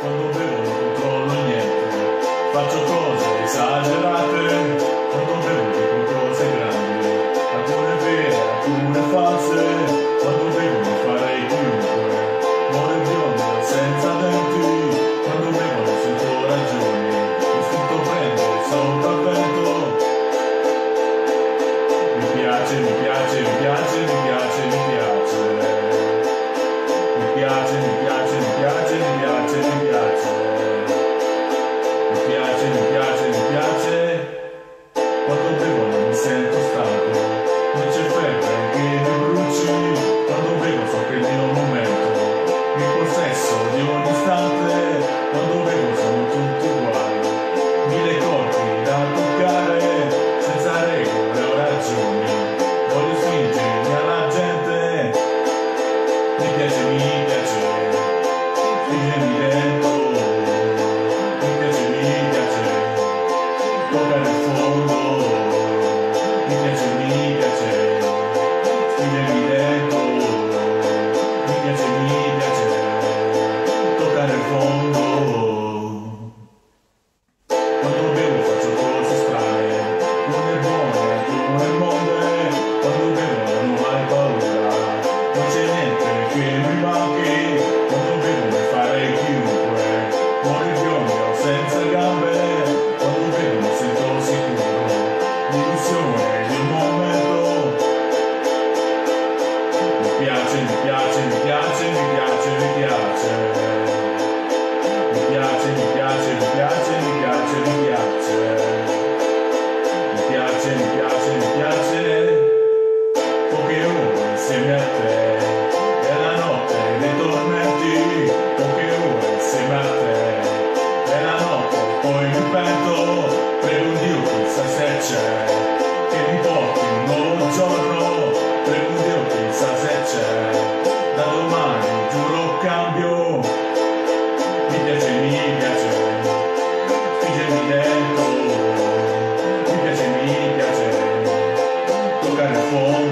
quando bevo non controllo niente, faccio cose esagerate, quando bevo dico cose grandi, alcune vere, alcune false, quando bevo mi farei chiunque, muore biondo senza denti, quando bevo non sento ragioni, l'istinto prende il sopravvento. Mi piace, mi piace, mi piace, mi piace, mi piace. Mi piace, mi piace, mi piace, mi piace, mi piace. Mi piace, mi piace, mi piace. Quando bevo non mi sento stanco, non c'è febbre che mi bruci. Quando bevo so che è il mio momento, mi possesso di ogni istante. Quando bevo siamo tutti uguali, mille corpi da toccare, senza regole o ragioni. Voglio spingermi alla gente, mi piace, spingermi dentro, mi piace, toccare il fondo, mi piace, spingermi dentro, mi piace, toccare il fondo. Quando bevo faccio cose strane, alcune buone, alcune molle, quando bevo non ho mai paura, non c'è niente che mi manchi, quando bevo mi farei chiunque, muore biondo senza gambe, quando bevo mi sento sicuro, l'illusione di un momento. Mi piace, mi piace, mi piace, mi piace, mi piace. Mi piace, mi piace, mi piace, mi piace, mi piace. Mi piace, mi piace, mi piace. Poche ore insieme a te, è la notte dei tormenti. Poche ore insieme a te, è la notte, poi mi pento. Prego un Dio, chissà se c'è, che mi porti un nuovo giorno. Prego un Dio, chissà se c'è, da domani giuro cambio. Mi piace, spingermi dentro, mi piace, toccare il fondo.